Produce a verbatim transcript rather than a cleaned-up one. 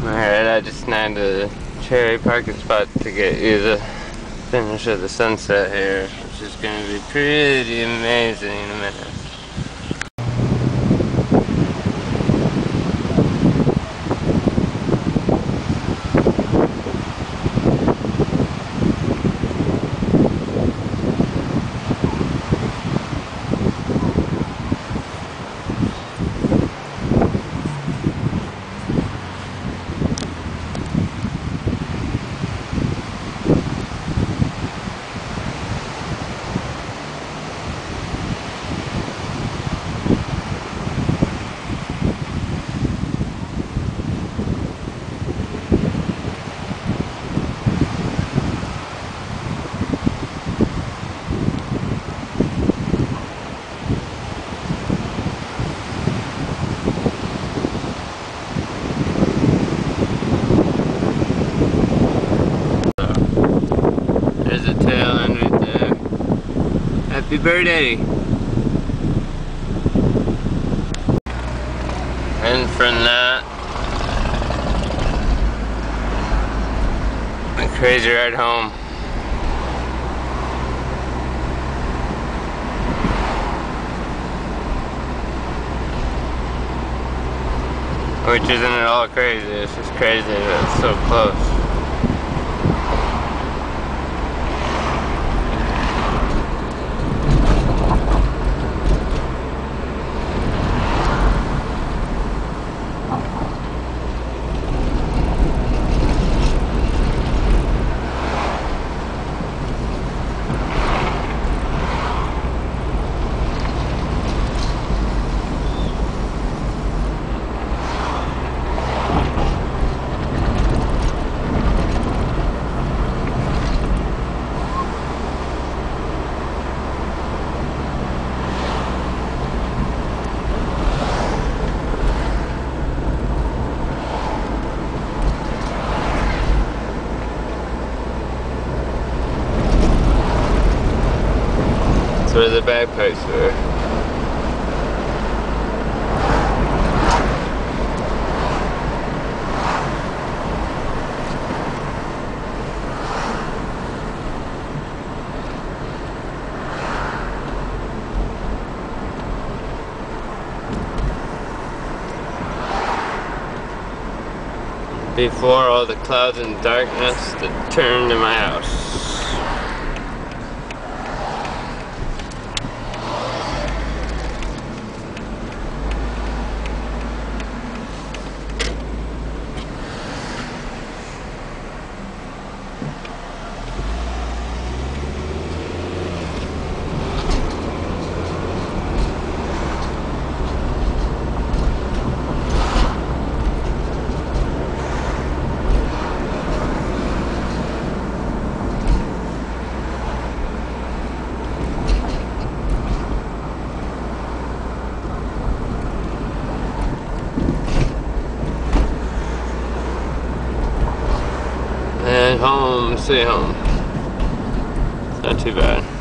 Alright, I just snagged a cherry parking spot to get you the finish of the sunset here, which is going to be pretty amazing in a minute. There's a tail end right there. Happy birthday! And from that, a crazy ride home. Which isn't at all crazy, it's just crazy that it's so close. Where the bagpipes were. Before all the clouds and darkness that turned to my house. And home, stay home. It's not too bad.